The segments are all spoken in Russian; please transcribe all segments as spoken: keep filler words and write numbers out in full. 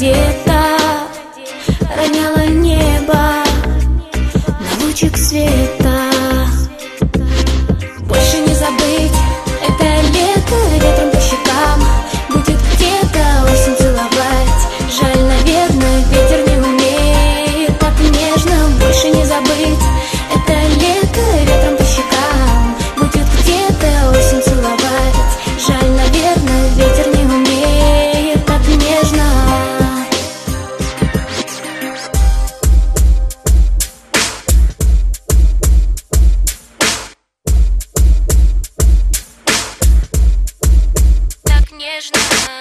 где-то роняла небо на лучик света. Больше не забыть это лето, ветром по щекам будет где-то осень целовать. Жаль, наверное, ветер не умеет так нежно. Больше не забыть это лето, ветром по щекам будет где-то осень целовать. Жаль, наверное, ветер не умеет так нежно. Так нежно.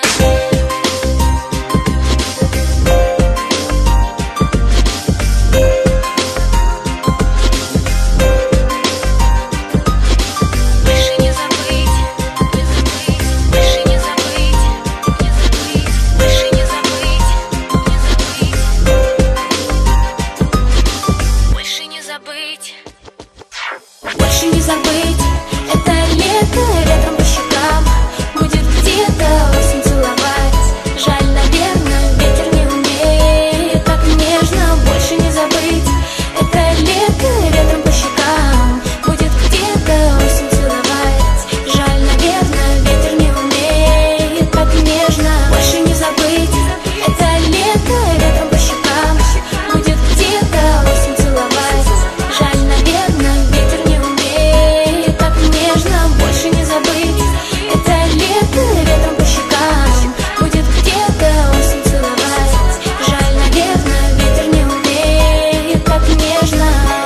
Больше не забыть это лето, ветром по щекам будет где-то осень целовать. Жаль, наверное, ветер не умеет так нежно. Больше не забыть это лето, ветром по щекам будет где-то осень целовать. Жаль, наверное, ветер не умеет так нежно. Больше не забыть это лето, ветром по щекам будет где-то осень целовать. Жаль, наверное, ветер не умеет так нежно. Больше не забыть это лето, ветром по щекам будет где-то осень целовать. Жаль, наверное, ветер не умеет так нежно.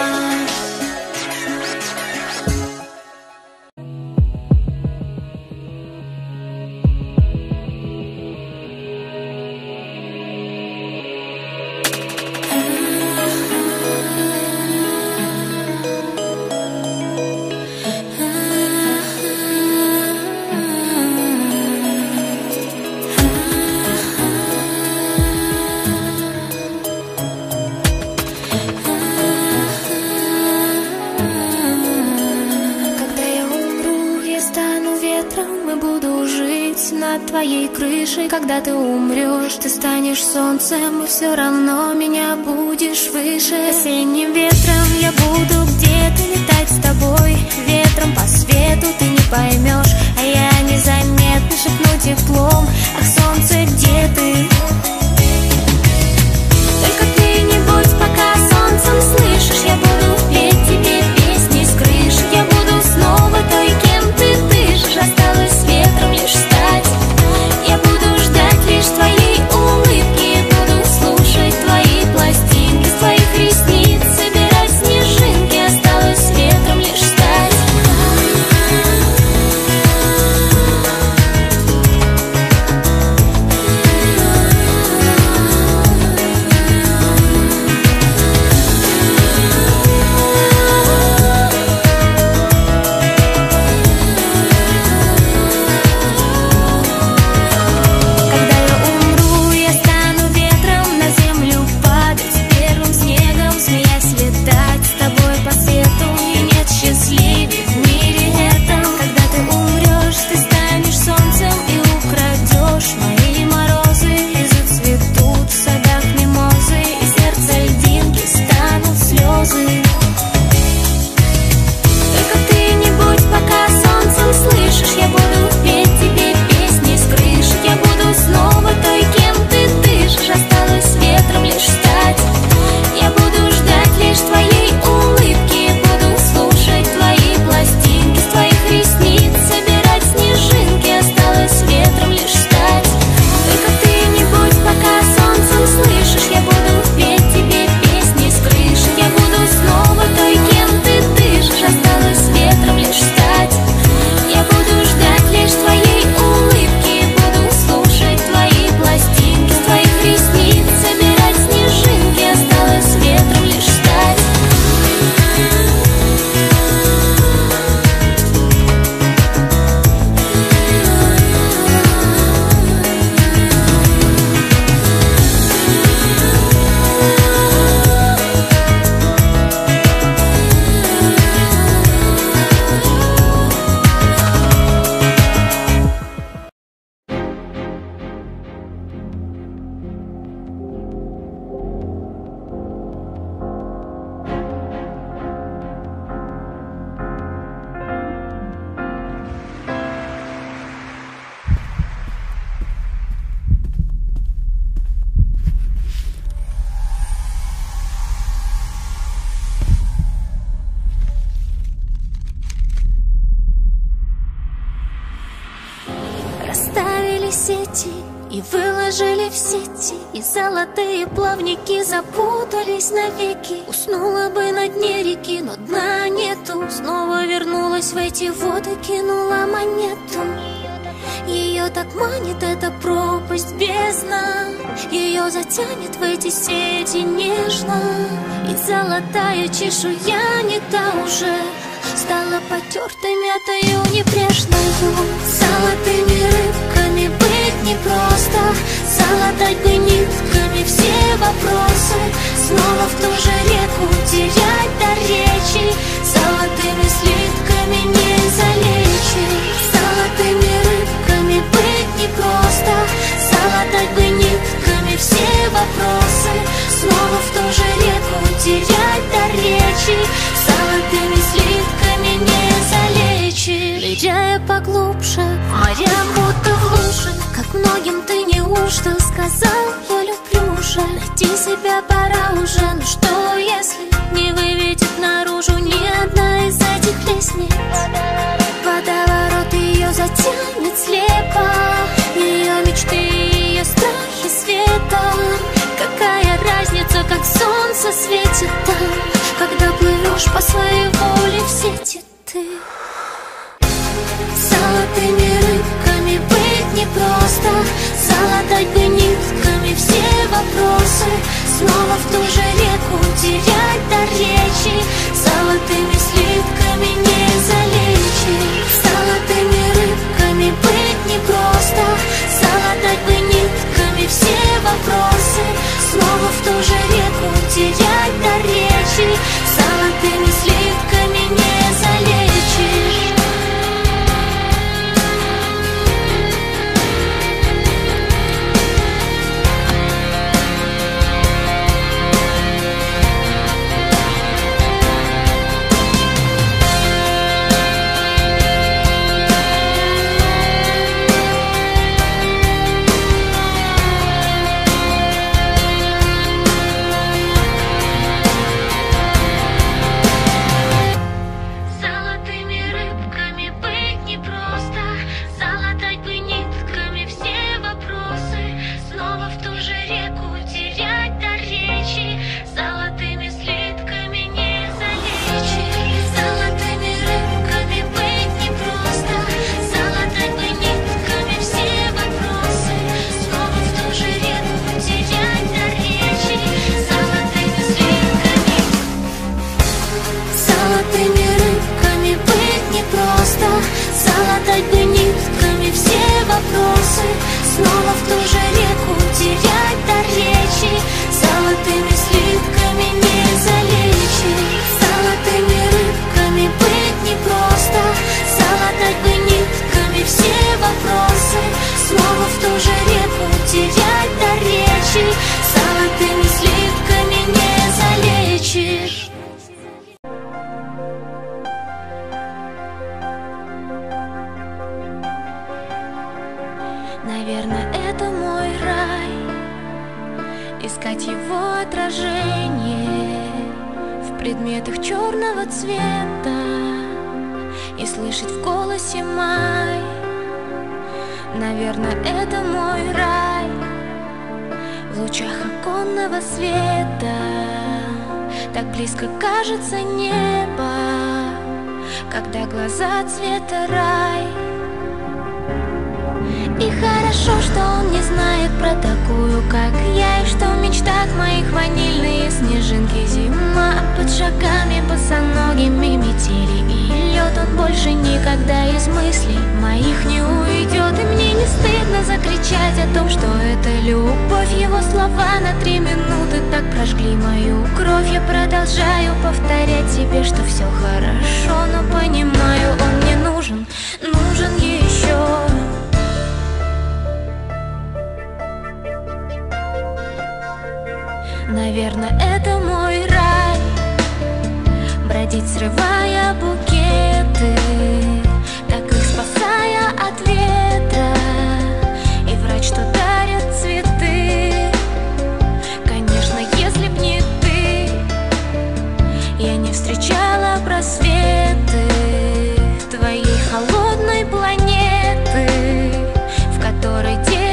Когда я умру, я стану ветром и буду жить над твоей крышей. Когда ты умрешь, ты станешь солнцем, и все равно меня будешь выше. Осенним ветром я буду где-то летать с тобой. Ветром по свету ты не поймешь, а я незаметно шепну теплом. Ах, солнце, где ты? Только ты не будь пока солнцем, слышишь? Я буду петь тебе песни с крыши. Я буду снова той, кем ты дышишь. Осталось ветром лишь стать. Я буду ждать лишь твоей улыбки. Буду слушать твои пластинки. С твоих ресниц собирать снежинки. Осталось ветром лишь стать. сети и выложили в сети, и золотые плавники запутались навеки. Уснула бы на дне реки, но дна нету. Снова вернулась в эти воды, кинула монету. Ее так манит эта пропасть, бездна. Ее затянет в эти сети нежно. И золотая чешуя не та уже, стала потертой мятою небрежною. Золотыми рыбками быть непросто, залатать бы нитками все вопросы. Снова в ту же реку терять до речи, золотыми слитками не залечишь. Золотыми рыбками быть непросто, залатать бы нитками все вопросы. Снова в ту же реку терять до речи, золотыми слитками не залечишь. Ныряя поглубже, моря будто в луже, как многим ты неужто сказал: я люблю уже. Найти себя пора уже, ну что если не выведет наружу ни одна из этих лестниц? Водоворот ее затянет слепо, ее мечты, ее страхи света. Какая разница, как солнце светит там, когда плывешь по своей воле в сети ты. Золотыми рыбками быть непросто, залатать бы нитками все вопросы. Снова в ту же реку терять до речи, золотыми слитками не залечишь. Золотыми рыбками быть непросто, залатать бы нитками все вопросы. Снова в ту же реку терять до речи, золотыми слитками не залечишь. Залатать бы нитками все вопросы. Снова в ту же реку терять до речи, золотыми слитками не залечишь. Золотыми рыбками быть непросто, залатать бы нитками все вопросы. Снова в ту же реку терять до речи, золотыми слитками не залечишь. Наверное, это мой рай, искать его отражение в предметах черного цвета и слышать в голосе май. Наверное, это мой рай, в лучах оконного света так близко кажется небо, когда глаза цвета рай. И хорошо, что он не знает про такую, как я, и что в мечтах моих ванильные снежинки зима. Под шагами босоногими метели и лед, он больше никогда из мыслей моих не уйдет. И мне не стыдно закричать о том, что это любовь. Его слова на три минуты так прожгли мою кровь. Я продолжаю повторять себе, что все хорошо, но понимаю, он мне нужен, нужен еще. Наверное, это мой рай, бродить, срывая букеты, так их спасая от ветра, и врать, что дарят цветы. Конечно, если б не ты, я не встречала просветы твоей холодной планеты, в которой день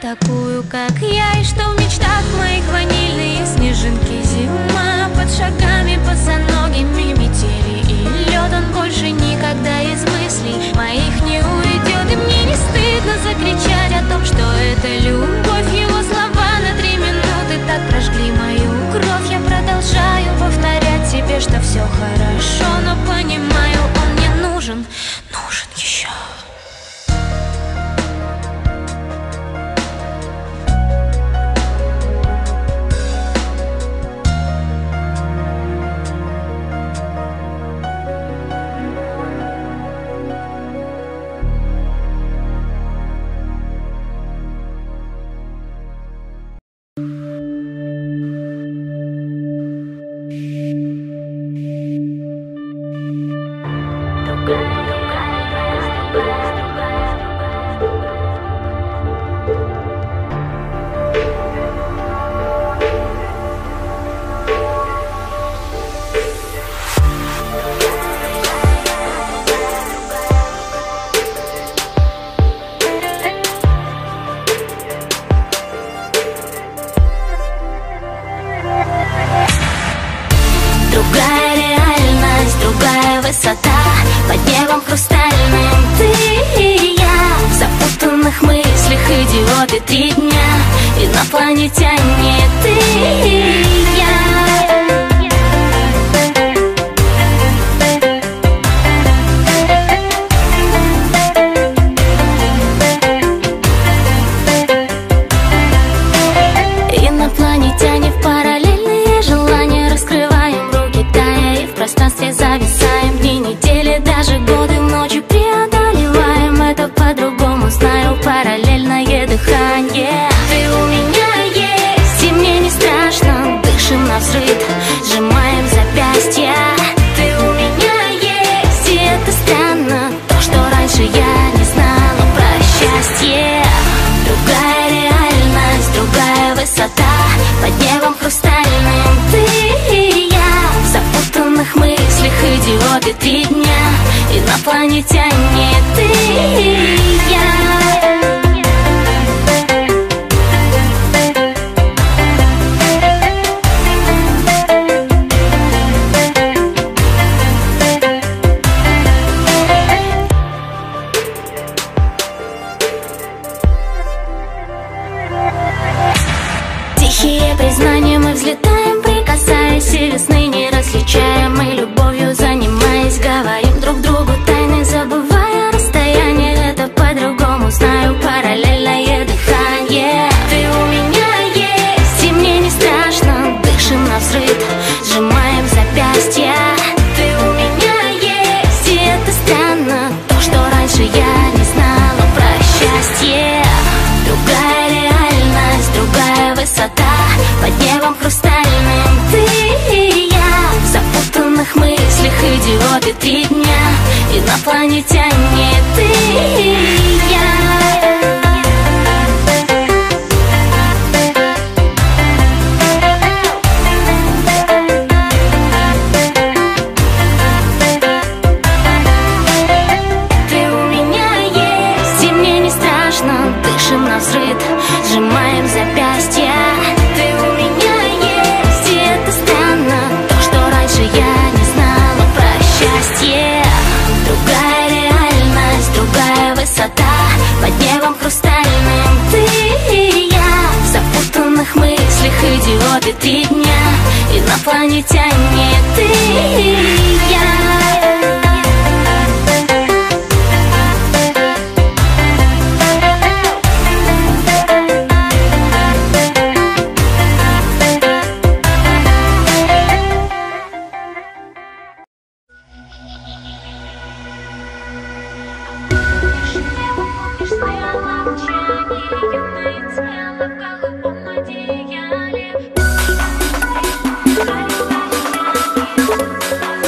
такую, как я, и что в мечтах моих ванильные снежинки. Зима под шагами босоногими, метели и лед. Он больше никогда из мыслей моих не уйдет. И мне не стыдно закричать о том, что это любовь. Его слова на три минуты так прожгли мою кровь. Я продолжаю повторять себе, что все хорошо, но понимаю, он мне нужен, нужен еще. Другая реальность, другая высота, под небом хрустальным ты и я. В запутанных мыслях идиоты три дня, инопланетяне ты и я. Инопланетяне в параллельные желания раскрываем руки, тая и в пространстве зависаем. Дни, недели, даже годы, ночи преодолеваем. Это по-другому, знаю, параллельное дыхание. Ты у меня есть, и мне не страшно. Дышим навзрыд, сжимаем запястья. Ты у меня есть, и это странно. То, что раньше я не знала про счастье. Другая реальность, другая высота, под небом хрустальным ты и я. В запутанных мыслях идиоты три дня, инопланетяне ты и я. Тихие признания, мы взлетаем, прикасаясь, и весны не различаем. Мы любовью занимаясь, говорим друг другу тайны, забывая расстояние. Это по-другому, знаю, параллельное дыхание. Ты у меня есть, и мне не страшно. Дышим навзрыд, сжимаем запястья. Ты у меня есть, и это странно. То, что раньше я не знала про счастье. Другая реальность, другая высота, под небом хрустальным ты и я. В запутанных мыслях идиоты три дня, инопланетяне ты и я. Ты у меня есть, и мне не страшно. Дышим навзрыд, сжимаем запястья. Ты у меня есть, и это странно. То, что раньше я не знала про счастье. Другая реальность, другая высота, под небом хрустальным ты и я. В запутанных мыслях идиоты три дня, инопланетяне ты и я. Одеяле.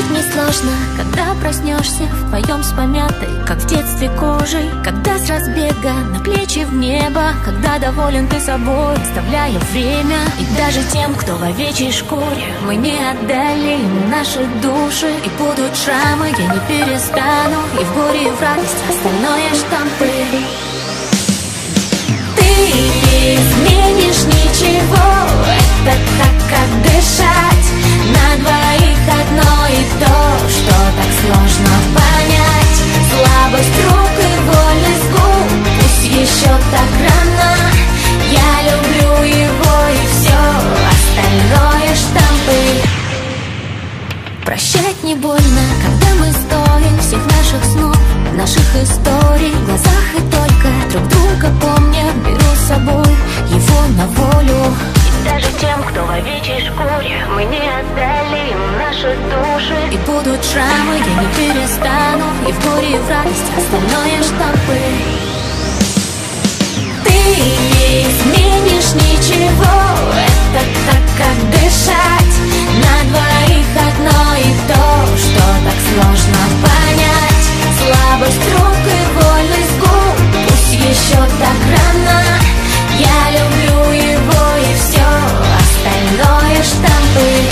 Жить несложно, когда проснешься вдвоем с помятой, как в детстве, кожей. Когда с разбега на плечи в небо, когда доволен ты собой, оставляя время. И даже тем, кто в овечьей шкуре, мы не отдали наши души. И будут шрамы, я не перестану, и в горе, и в радости остальное штампы. Ты не изменишь ничего, это так, как дышать. На двоих одно и то, что так сложно понять. Слабость рук и вольность губ, пусть еще так рано. Я люблю его и все, остальное штампы. Прощать не больно, когда мы стоим всех наших снов, наших историй в глазах, и только друг друга помня, беру с собой его на волю. И даже тем, кто в овечьей шкуре, мы не отдали им наши души. И будут шрамы, я не перестану, и в горе, и в радости остальное штампы. Ты не изменишь ничего, это так, как дышать. На двоих одно и то, что так сложно понять. Слабость рук и вольность губ, пусть еще так рано. Я люблю его и все, остальное штампы.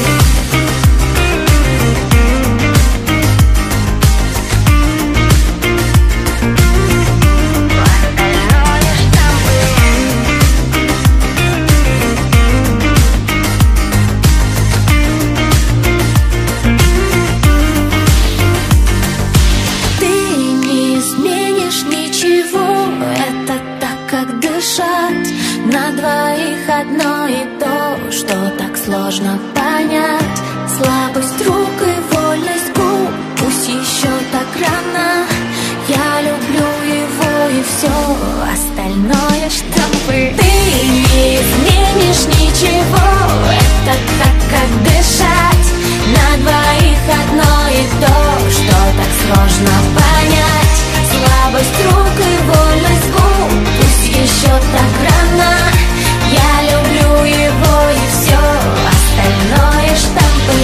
На двоих одно и то, что так сложно понять. Слабость рук и вольность губ, пусть еще так рано. Я люблю его и все, остальное штампы. Ты не изменишь ничего, это так, как дышать. На двоих одно и то, что так сложно понять. Слабость рук и вольность губ, пусть еще так рано. Я люблю его и все, остальное штампы.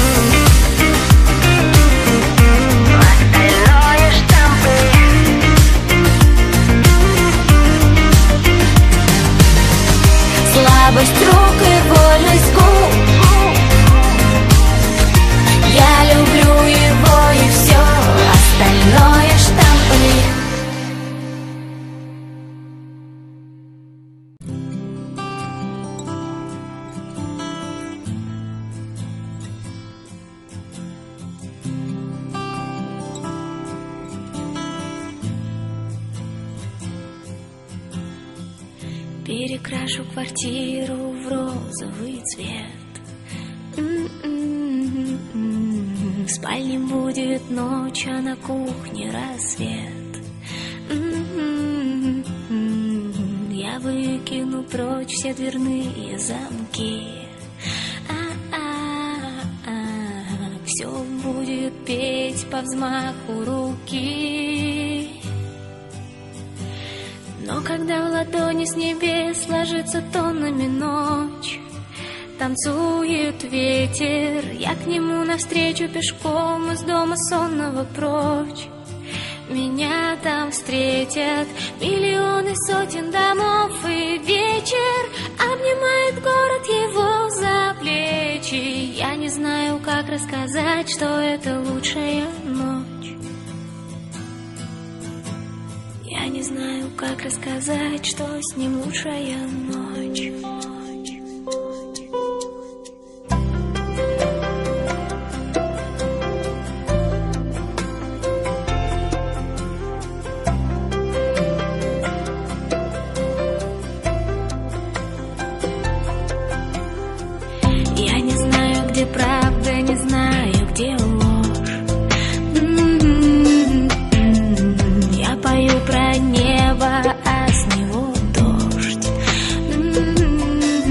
Остальное штампы. Слабость рук и вольность губ, я люблю его и все, остальное штампы. Перекрашу квартиру в розовый цвет. В спальне будет ночь, а на кухне рассвет. Я выкину прочь все дверные замки. Все будет петь по взмаху руки. Но когда в ладони с небес ложится тоннами ночь, танцует ветер, я к нему навстречу пешком из дома сонного прочь. Меня там встретят миллионы сотен домов, и вечер обнимает город его за плечи. Я не знаю, как рассказать, что это лучшая ночь. Я не знаю, как рассказать, что с ним лучшая ночь. Я не знаю, где правда, не знаю, где ложь. Я пою про небо, а с него дождь.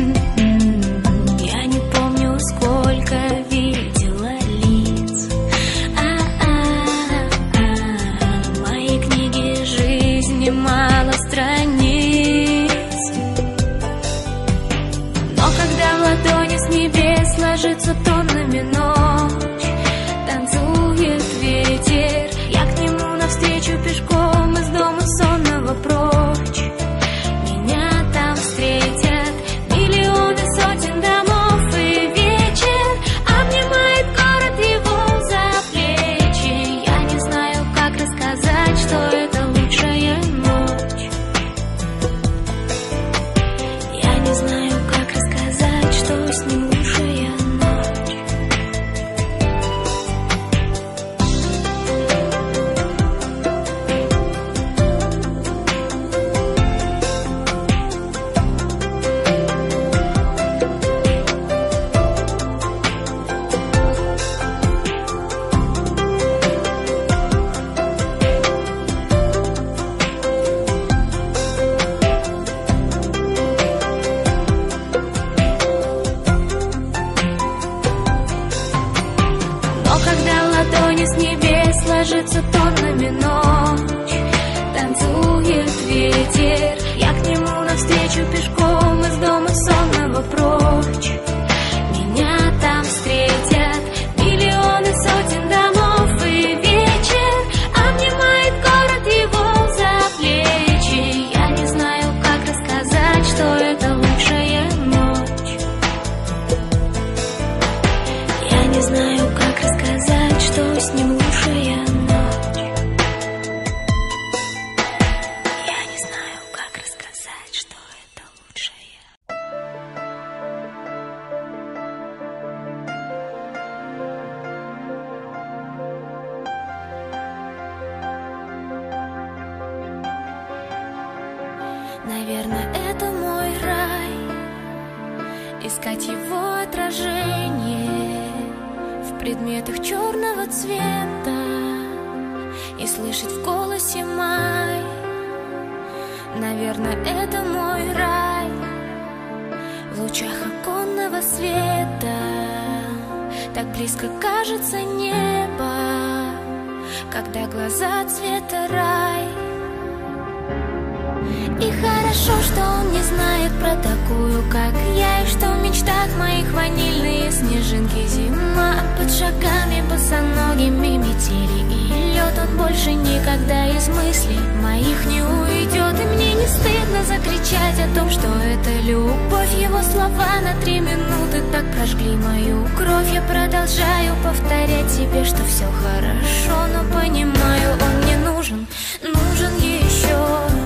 ночью пешком из дома сонного прочь. Меня там встретят миллионы сотен домов, и вечер обнимает город его за плечи. Я не знаю, как рассказать, что это лучшая ночь. Я не знаю, как рассказать, что с ним лучшая ночь. Я не знаю, как рассказать, что это лучшая. Наверное, это мой рай, искать его отражение в предметах черного цвета и слышать в голосе май. Наверное, это мой рай, в лучах оконного света так близко кажется небо, когда глаза цвета рай. И хорошо, что он не знает про такую, как я, и что в мечтах моих ванильные снежинки зима. Под шагами босоногими метели и лед, он больше никогда из мыслей моих не уйдет. И мне не стыдно закричать о том, что это любовь. Его слова на три минуты так прожгли мою кровь. Я продолжаю повторять себе, что все хорошо, но понимаю, он мне нужен, нужен еще.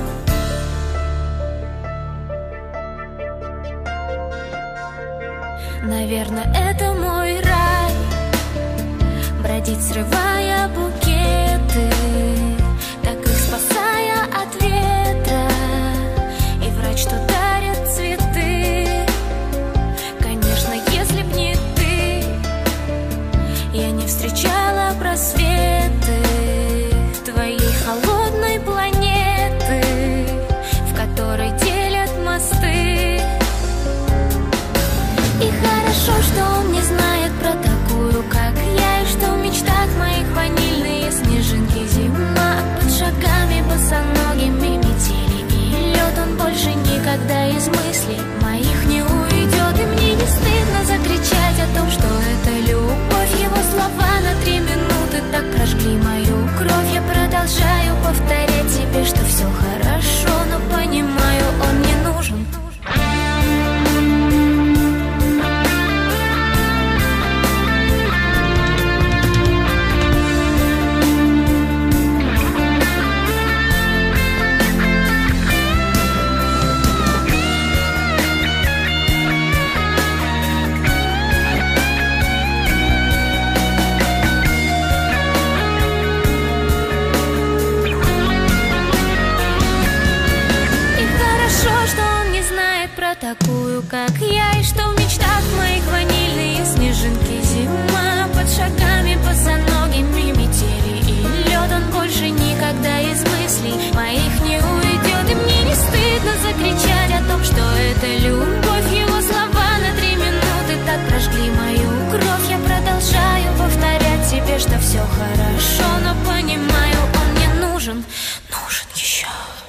Наверное, это мой рай, бродить, срывая букеты, так их спасая от ветра, и врать, что дарят цветы. Конечно, если б не ты, я не встречала просветы твоей холодной планеты, в которой делят мосты. И хорошо, что он не знает про такую, как я, и что в мечтах моих ванильные снежинки зима. Под шагами босоногими метели и лед, он больше никогда из мыслей моих не уйдет. И мне не стыдно закричать о том, что это любовь. Его слова на три минуты так прожгли мою кровь. Я продолжаю повторять себе, что все хорошо, но понимаю, он мне нужен. Такую, как я, и что в мечтах моих ванильные снежинки зима. Под шагами босоногими метели и лед, он больше никогда из мыслей моих не уйдет. И мне не стыдно закричать о том, что это любовь. Его слова на три минуты так прожгли мою кровь. Я продолжаю повторять себе, что все хорошо, но понимаю, он мне нужен, нужен еще.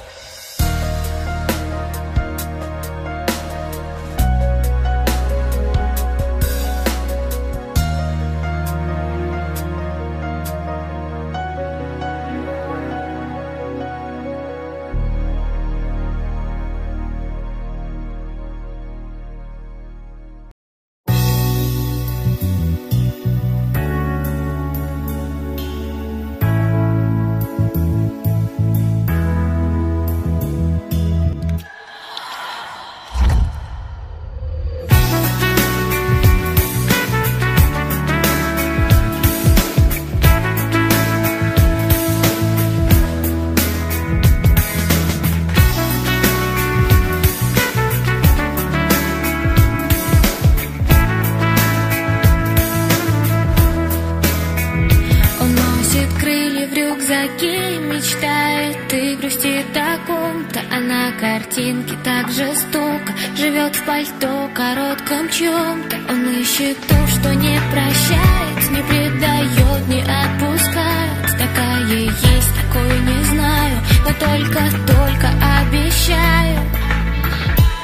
Мечтает и грустит о ком-то, а на картинке так жестоко живет в пальто коротком чем-то. Он ищет то, что не прощает, не предает, не отпускает. Такая есть, такой не знаю, но только-только обещаю.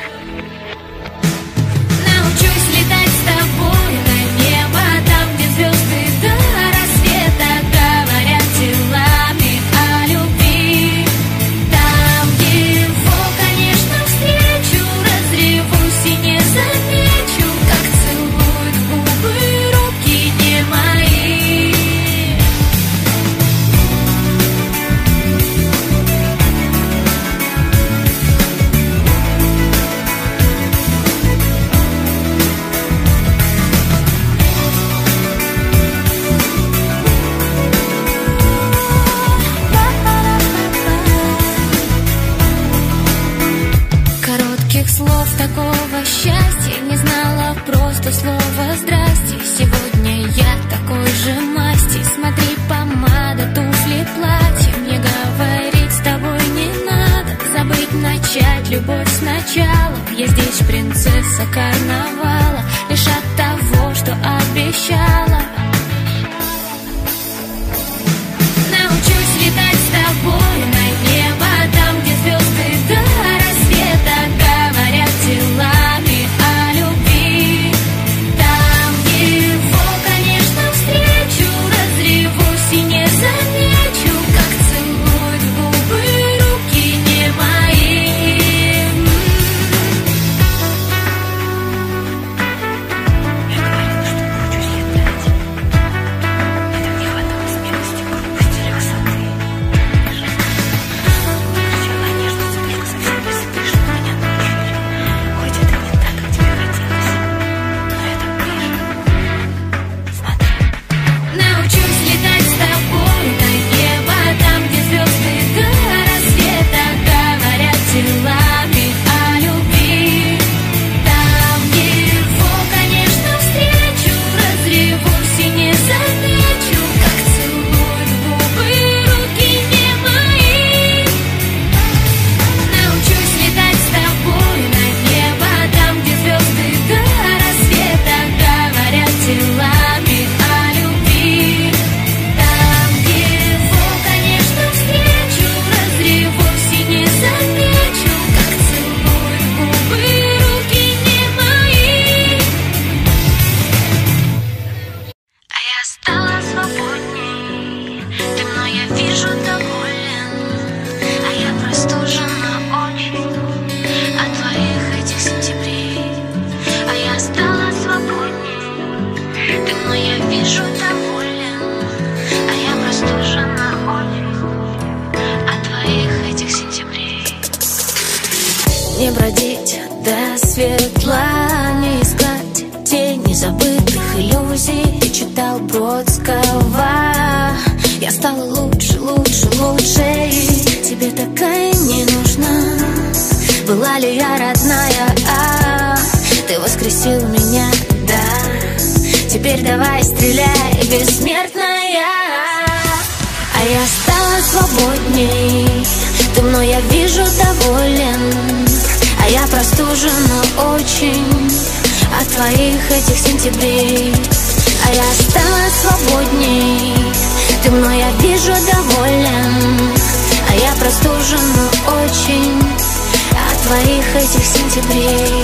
Не бродить до светла, не искать тени забытых иллюзий. Ты читал Бродского. Я стала лучше, лучше, лучше, и тебе такая не нужна. Была ли я родная, а ты воскресил меня, да. Теперь давай стреляй, бессмертная. А я стала свободней, ты мной, я вижу, доволен. А я простужен, но очень от твоих этих сентябрей. А я стала свободней, ты мной, я вижу, доволен. А я простужен, но очень от твоих этих сентябрей.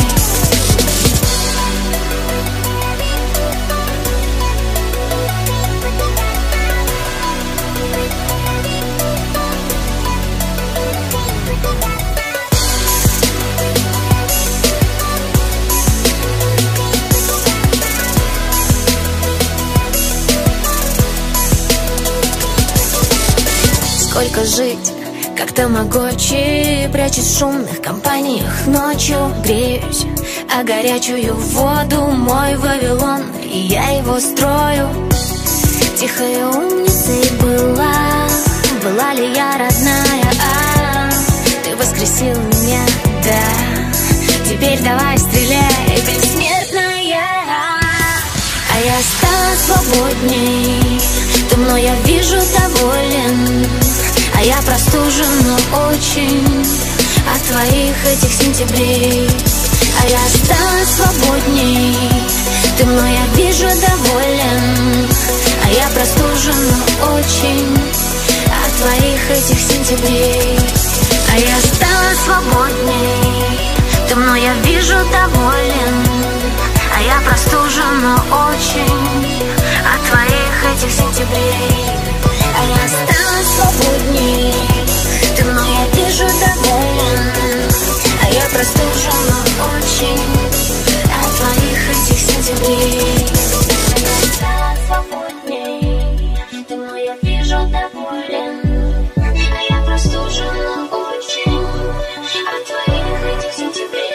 Сколько жить, как тамагочи, прячусь в шумных компаниях ночью. Греюсь о горячую воду, мой Вавилон, и я его строю. Тихая умницей была, была ли я родная, а ты воскресил меня, да. Теперь давай стреляй, бессмертная. А я стала свободней, ты мной, я вижу, доволен. А я простужен, но очень от твоих этих сентябрей. А я стала свободней, ты мной, я вижу, доволен. А я простужен, но очень от твоих этих сентябрей. А я стала свободней, ты мной, я вижу, доволен. А я простужен, но очень от твоих этих сентябрей. А я стала свободней, ты мной, я вижу, доволен. А я простужен, но очень от твоих этих сентябрей. А я стала свободней, ты мной, я вижу, доволен. А я простужен, но очень от твоих этих сентябрей.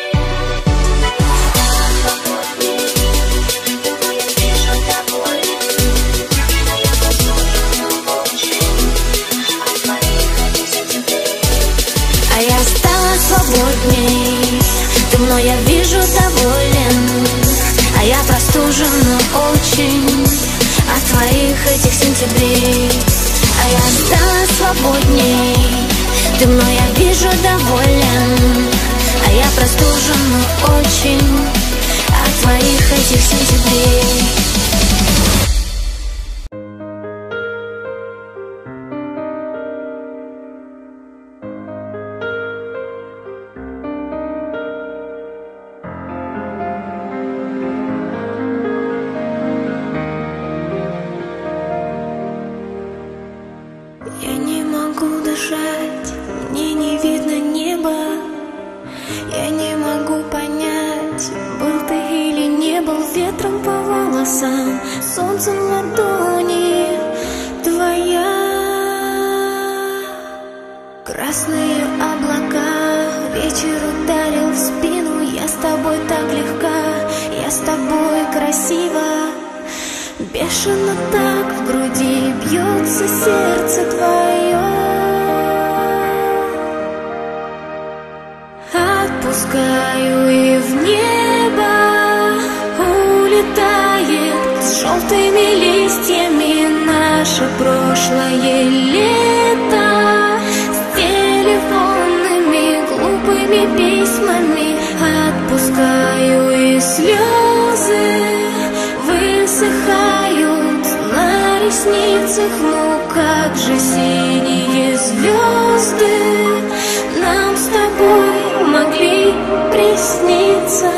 Свободней, ты мной, я вижу, доволен. А я простужен, но очень от твоих этих сентябрей. А я стала свободней, ты мной, я вижу, доволен. А я простужен, но очень от твоих этих сентябрей. Мне не видно неба, я не могу понять, был ты или не был. Ветром по волосам, солнцем в ладони твоя. Красные облака, вечер ударил в спину. Я с тобой так легка, я с тобой красива. Бешено так в груди бьется сердце твое. Отпускаю, и в небо улетает с желтыми листьями наше прошлое лето. С телефонными глупыми письмами отпускаю, и слезы высыхают на ресницах. Ну как же синие звезды нам с тобой могли присниться.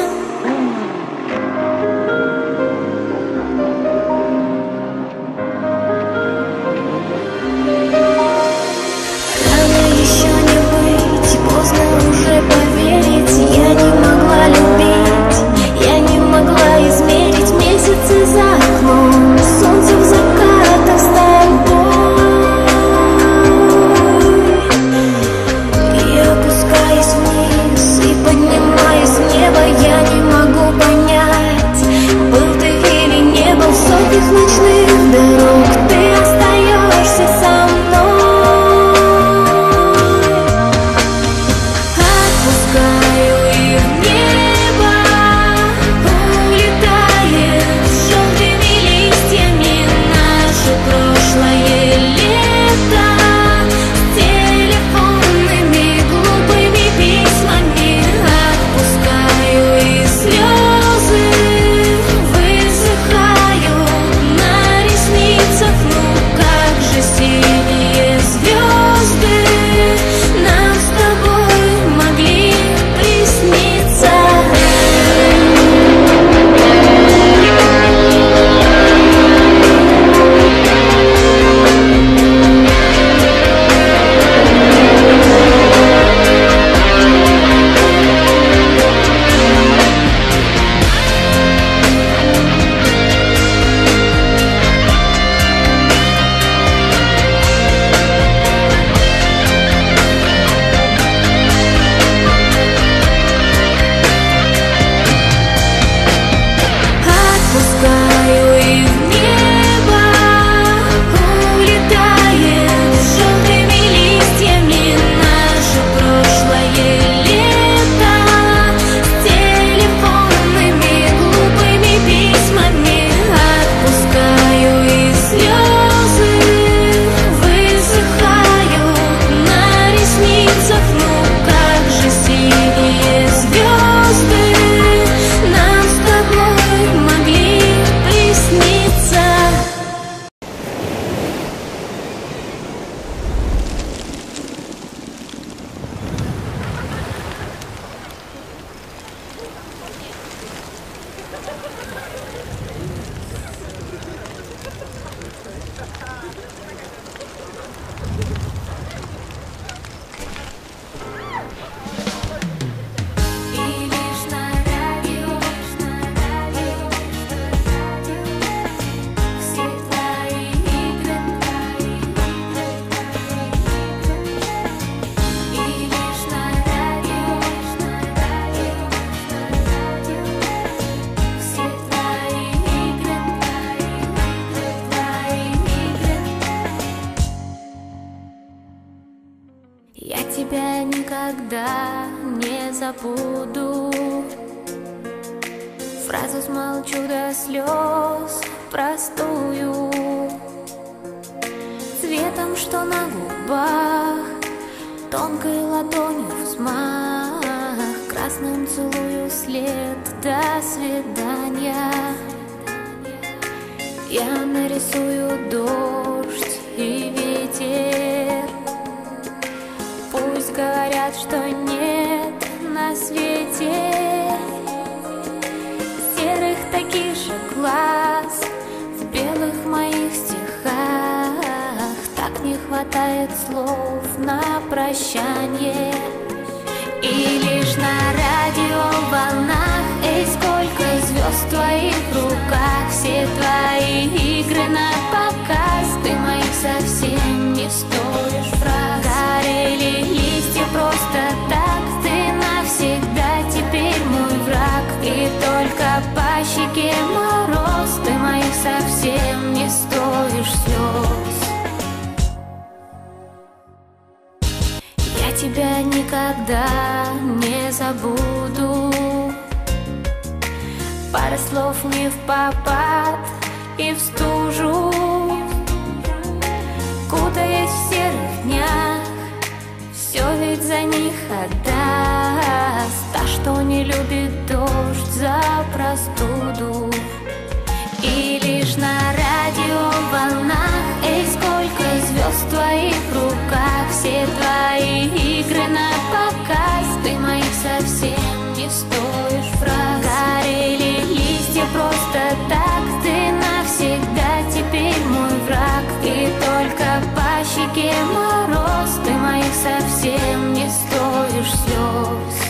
Рано еще не быть, поздно уже поверить. Я не могла любить, я не могла измерить месяцы за окном, солнце в закатах с тобой. И опускаясь вниз, и поднимаясь Я тебя никогда не забуду. Фразу смолчу до слез простую, цветом, что на губах, тонкой ладонью взмах, красным целую след. До свидания. Я нарисую дождь и ветер. Пусть говорят, что нет на свете серых таких же глаз в белых моих стихах. Так не хватает слов на прощание. И лишь на радиоволнах, эй, сколько звезд в твоих руках, все твои игры на показ. Ты моих совсем не стоишь фраз. Горели листья просто так, ты навсегда теперь мой враг. И только по щеке мороз, ты моих совсем не стоишь слез. Я тебя никогда не забуду. Пара слов не впопад и в стужу, кутаясь в серых днях, все ведь за них отдаст та, что не любит дождь за простуду. И лишь на радиоволнах, эй, сколько звезд в твоих руках, все твои игры на показ. Ты моих совсем не стоишь фраз. Горели листья просто так, ты навсегда теперь мой враг. И только по щеке мороз, ты моих совсем не стоишь слез.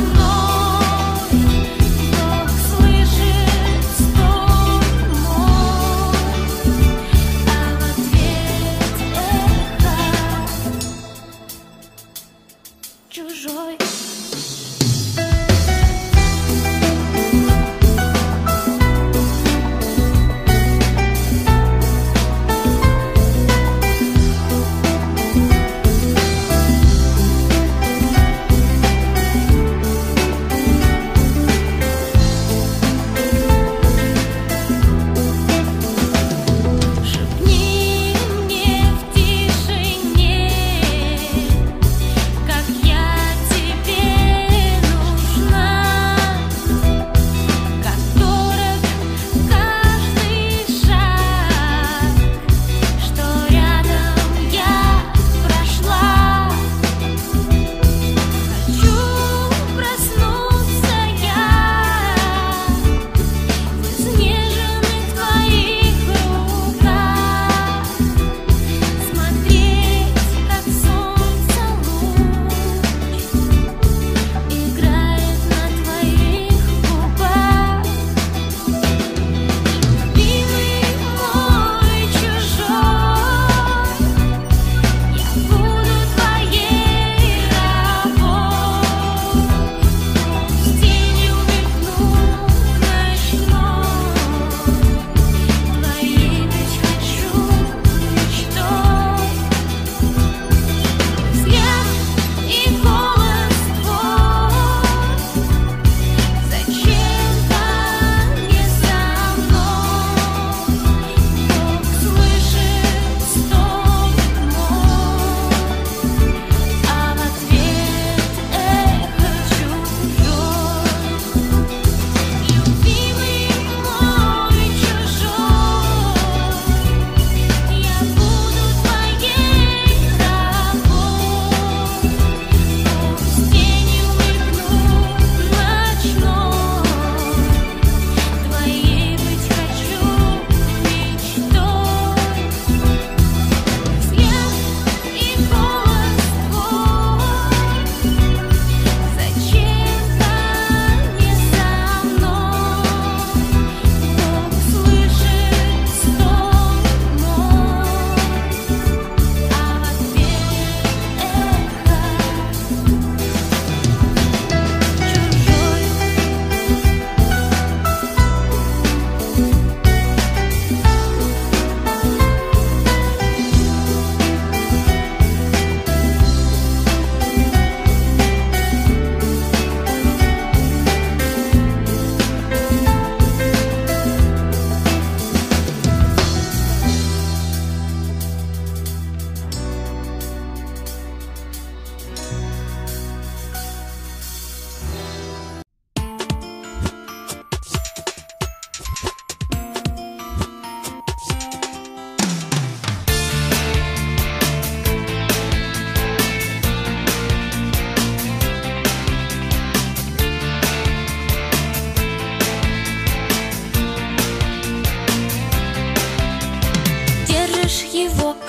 More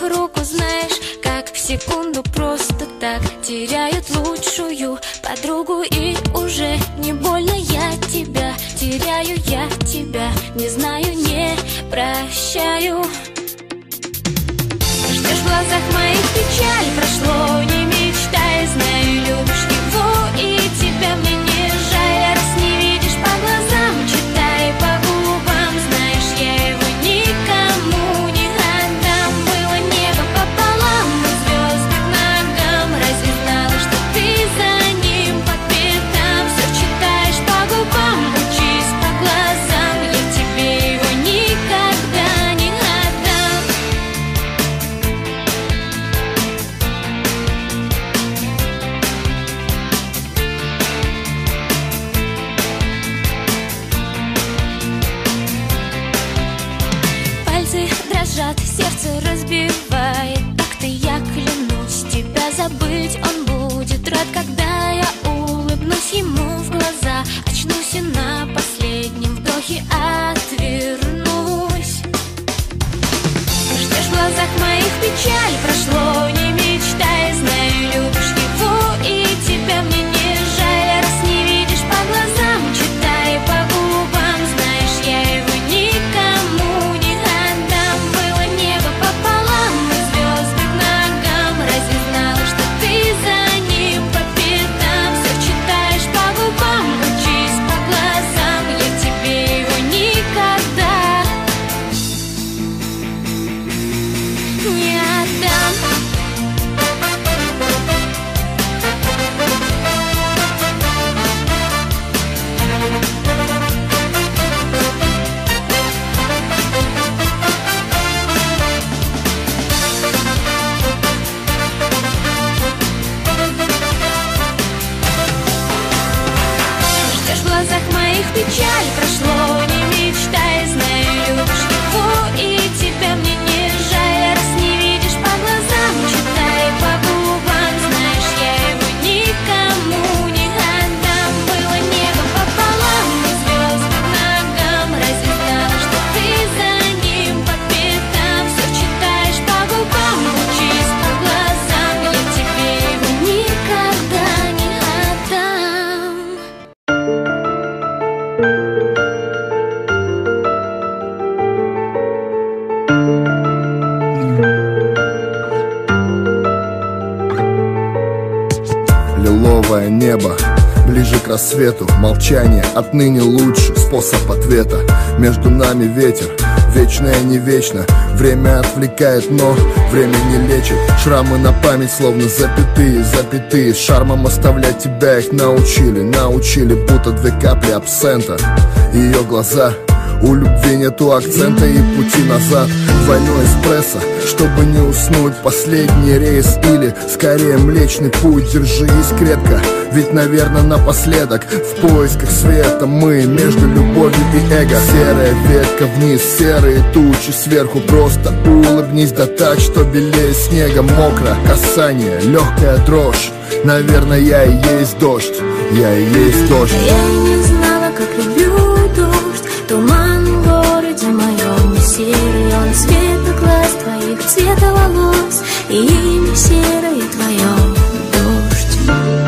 руку, знаешь, как в секунду просто так теряют лучшую подругу. И уже не больно я тебя теряю, я тебя не знаю, не прощаю. Ждешь в глазах моих печаль, прошло, не мечтай, знаю, любишь его, и тебя мне не жаль. Раз не видишь по глазам, читай по губам, знаешь, я его никому не отдам. Было небо пополам, и звезды к ногам, разве знала, что ты за ним по пятам? Все читаешь по губам, учись по глазам, я тебе его никогда не отдам. Пальцы дрожат, сердце разбивает. Так-то я клянусь, тебя забыть он будет рад, когда я улыбнусь ему в глаза. Очнусь и на последнем вдохе отвернусь. Ждешь в глазах моих печаль, прошло, не мечтай, знаю, любишь его, и тебя мне не жаль. Раз не видишь по глазам, читай по губам, знаешь, я его никому не отдам. Было небо пополам, и звезды к ногам, разве знала, что ты за ним по пятам? Все читаешь по губам, учись по глазам, я тебе его никогда не отдам. Ждешь в глазах моих печаль, прошло, не мечтай, знаю, любишь его, и тебя мне не жаль. Раз не видишь по глазам, читай по губам, знаешь, я его никому не отдам. Было небо пополам, и звезды к ногам, разве знала, что ты за ним по пятам? Все читаешь по губам, учись по глазам, я тебе его никогда не отдам. Лиловое небо, ближе к рассвету. Молчание отныне лучший способ ответа. Между нами ветер, вечное не вечно. Время отвлекает, но время не лечит. Шрамы на память, словно запятые, запятые. С шармом оставлять тебя их научили, научили, будто две капли абсента. Ее глаза, у любви нету акцента и пути назад. Двойной эспрессо, чтобы не уснуть, последний рейс или скорее млечный путь. Держись крепко, ведь, наверное, напоследок в поисках света мы между любовью и эго. Серая ветка вниз, серые тучи сверху. Просто улыбнись, да так, что белее снега. Мокро касание, легкая дрожь. Наверное, я и есть дождь, я и есть дождь. Я не знала, как люблю дождь. Туман в городе моем, серый он цвета глаз твоих, цвета волос, и имя серое твое — дождь.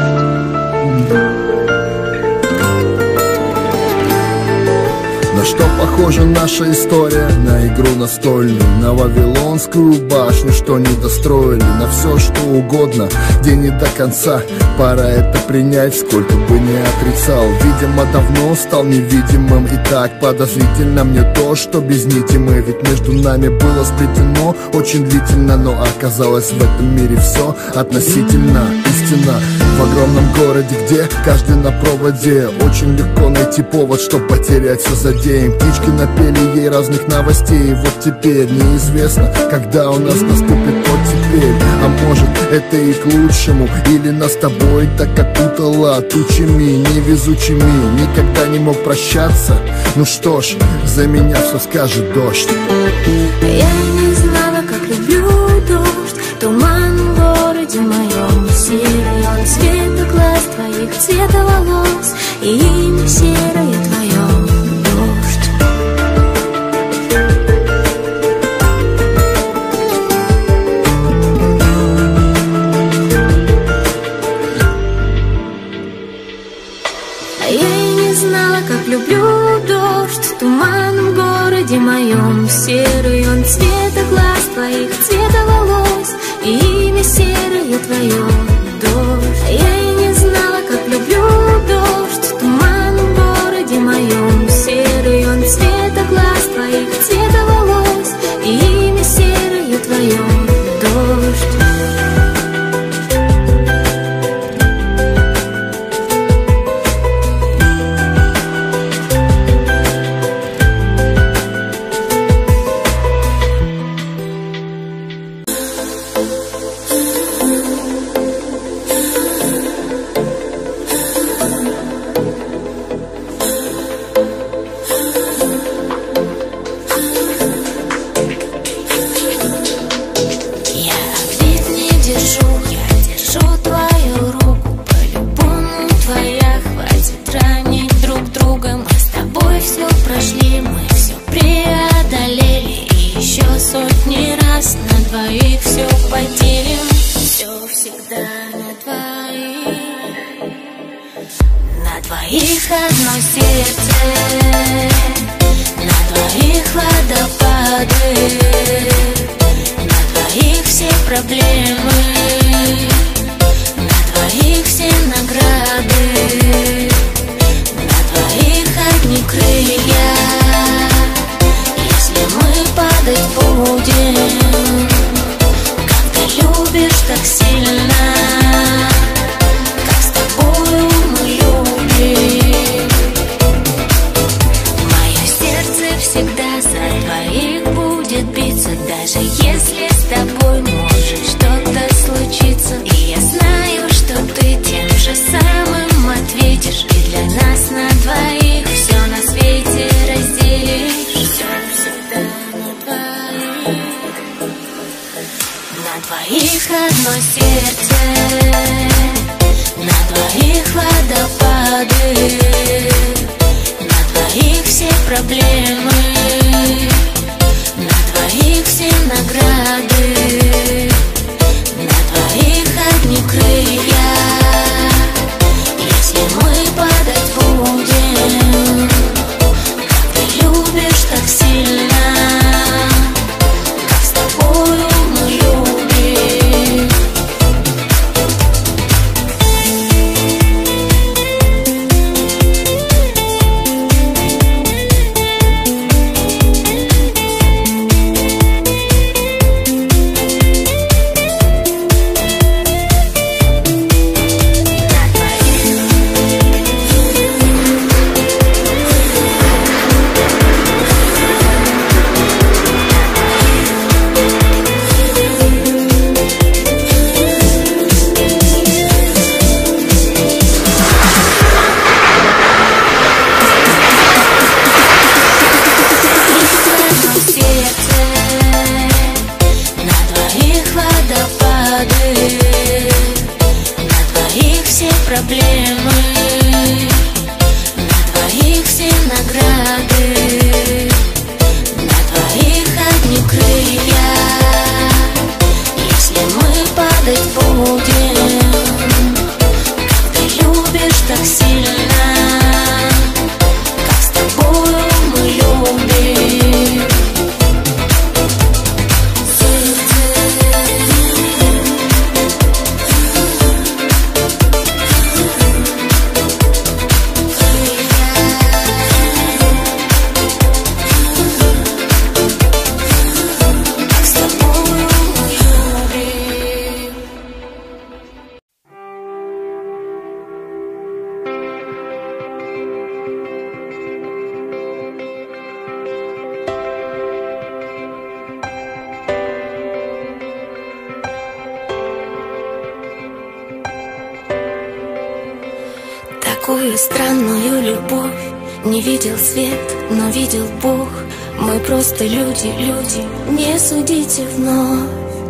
На что похожа наша история? На игру настольную, на Вавилонскую башню, что не достроили. На все, что угодно, где не до конца. Пора это принять, сколько бы не отрицал. Видимо, давно стал невидимым, и так подозрительно мне то, что без нити мы. Ведь между нами было сплетено очень длительно, но оказалось в этом мире все относительно. Истина в огромном городе, где каждый на проводе. Очень легко найти повод, чтоб потерять все за день. Птички напели ей разных новостей. Вот теперь неизвестно, когда у нас наступит оттепель. А может, это и к лучшему, или нас с тобой так окутало тучами невезучими. Никогда не мог прощаться. Ну что ж, за меня все скажет дождь. Я не знала, как люблю дождь. Туман в городе моем, серый он цвета глаз твоих, цвета волос, и имя серое твое — дождь. моем. Серый он цвета глаз твоих, цвета волос, и имя серое твое — дождь. Я и не знала, как люблю дождь, туман в городе моем. Серый он цвета глаз твоих, цвета волос, и имя серое твое — дождь. Такую странную любовь не видел свет, но видел Бог. Мы просто люди, люди, не судите вновь.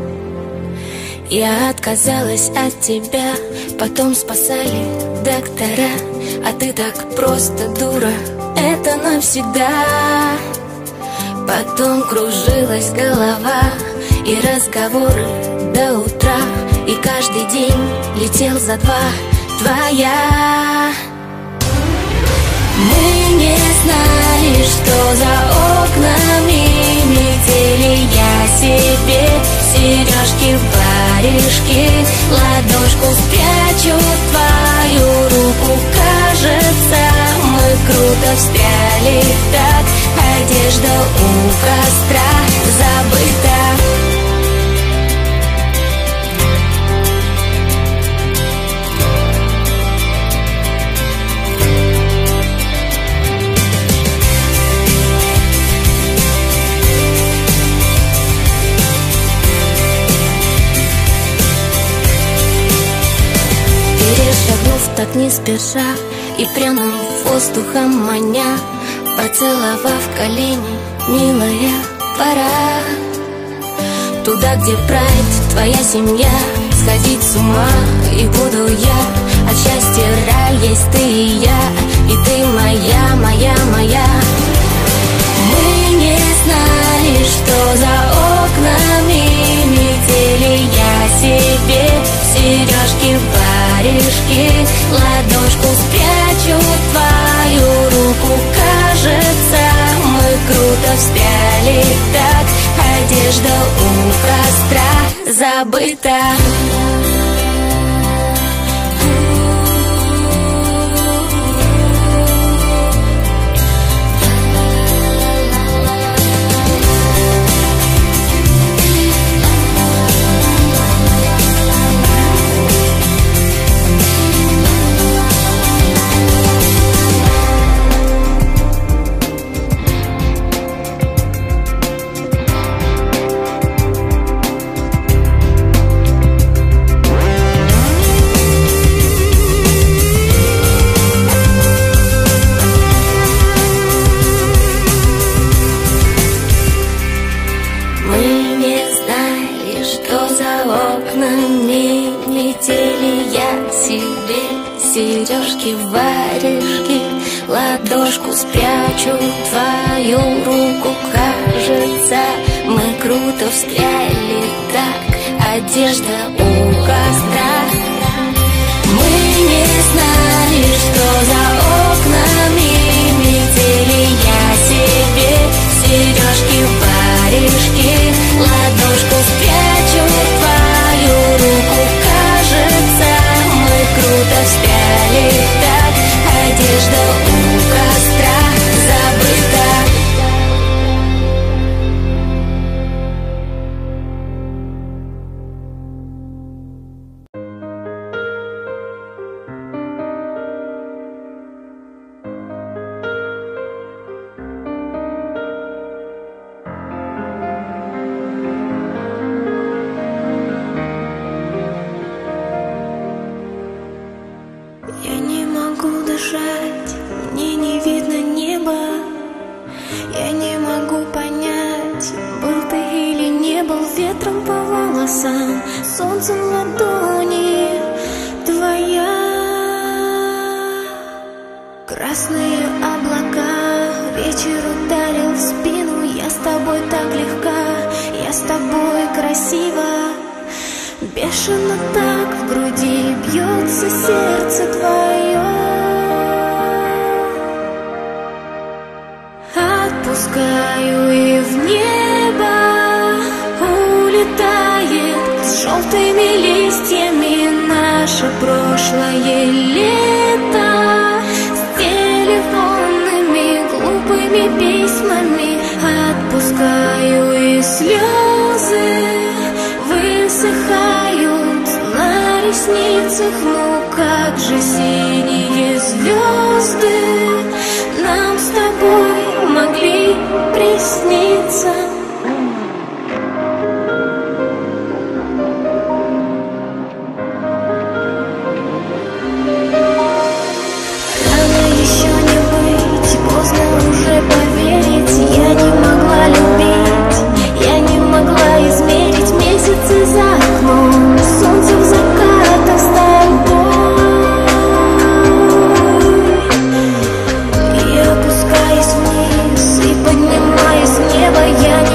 Я отказалась от тебя, потом спасали доктора, а ты так просто дура, это навсегда. Потом кружилась голова и разговоры до утра, и каждый день летел за два твоя. Мы не знали, что за окнами метели. Я себе сережки, варежки, ладошку спрячу в твою руку. Кажется, мы круто встряли так. Одежда у костра забыта. Перешагнув так не спеша и пряным воздухом маня, поцеловав колени, милая, пора туда, где прайд, твоя семья. Сходить с ума и буду я. От счастья рай есть ты и я, и ты моя, моя, моя. Мы не знали, что за окнами метели. Я себе сережки, варежки, ладошку спрячу в твою руку. Кажется, мы круто встряли так. Одежда у костра забыта. Сережки, варежки, ладошку спрячу в твою руку. Кажется, мы круто встряли так. Одежда у костра. Мы не знали, что за окнами метели. Я себе сережки, варежки, ладошку спрячу в твою руку. Кажется, мы круто встряли так. Одежда у костра забыта. Я не могу дышать, мне не видно неба. Я не могу понять, был ты или не был. Ветром по волосам, солнцем в ладони твоя. Красные облака, вечер ударил в спину. Я с тобой так легка, я с тобой красива. Бешено так в груди бьется сердце твое. Отпускаю и в небо улетает с желтыми листьями наше прошлое лето. С телефонными глупыми письмами отпускаю и слезы высыхают на ресницах. Ну как же синие звезды нам с тобой могли присниться. Рано еще не быть, поздно уже поверить. Я не могла любить, я не могла измерить месяцы за окном. Солнце в закатах с тобой. И опускаясь вниз, и поднимаясь в небо, я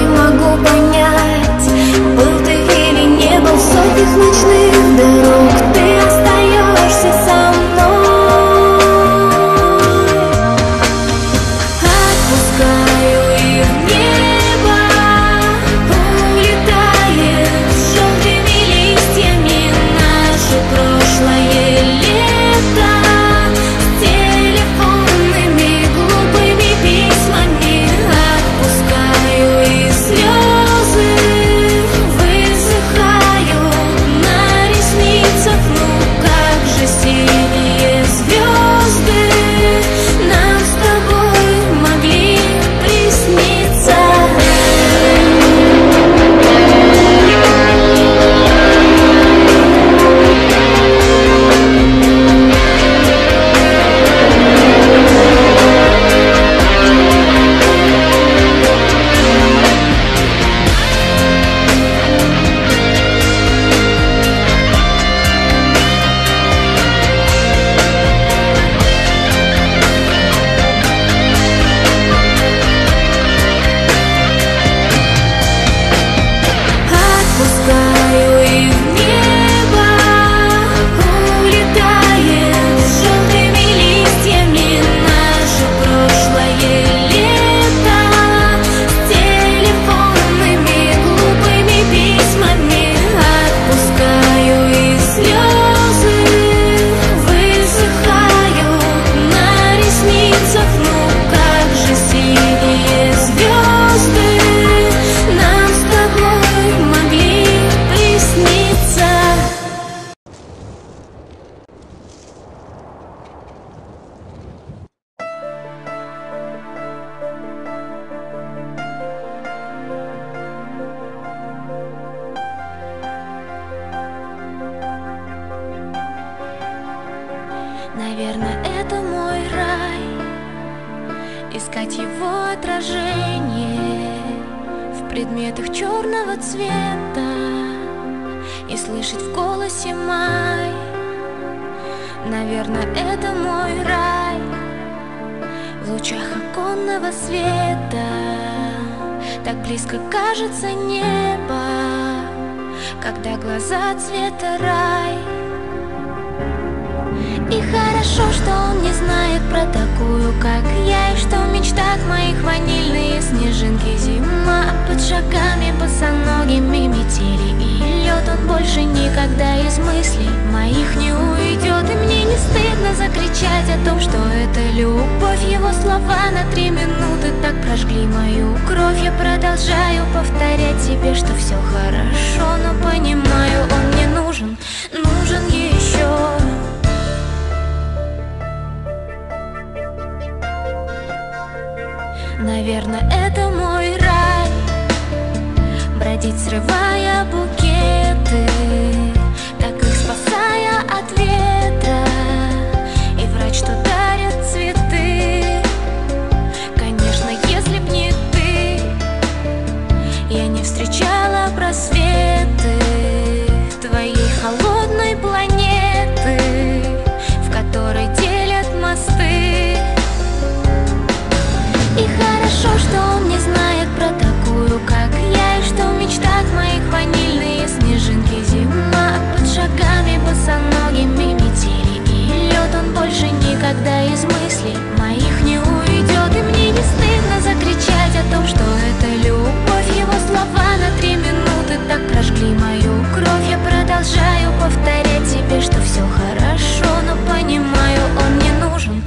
Наверное, это мой рай, искать его отражение в предметах черного цвета и слышать в голосе май. Наверное, это мой рай, в лучах оконного света так близко кажется небо, когда глаза цвета рай. И хорошо, что он не знает про такую, как я, и что в мечтах моих ванильные снежинки зима, под шагами босоногими метели и лед. Он больше никогда из мыслей моих не уйдет, и мне не стыдно закричать о том, что это любовь. Его слова на три минуты так прожгли мою кровь. Я продолжаю повторять себе, что все хорошо, но понимаю, он мне нужен, нужен еще. Наверное, это мой рай, бродить, срывая букеты, так их спасая от ветра, и врать, что дарят цветы. Конечно, если б не ты, я не встречала просветы твоей холодной планеты, в которой делят мосты. И хорошо, что он не знает про такую, как я, и что в мечтах моих ванильные снежинки зима, под шагами босоногими метели и лед. Он больше никогда из мыслей моих не уйдет, и мне не стыдно закричать о том, что это любовь. Его слова на три минуты так прожгли мою кровь. Я продолжаю повторять себе, что все хорошо, но понимаю, он мне нужен.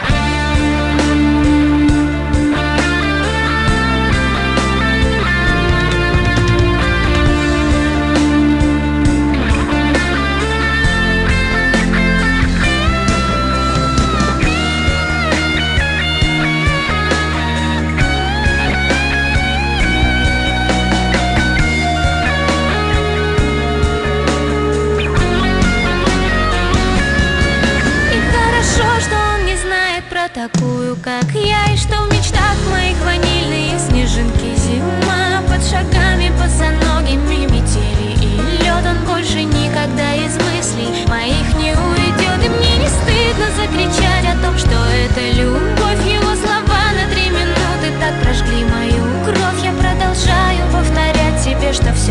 Такую, как я, и что в мечтах моих ванильные снежинки зима, под шагами босоногими метели и лед. Он больше никогда из мыслей моих не уйдет, и мне не стыдно закричать о том, что это любовь. Его слова на три минуты так прожгли мою кровь. Я продолжаю повторять себе, что все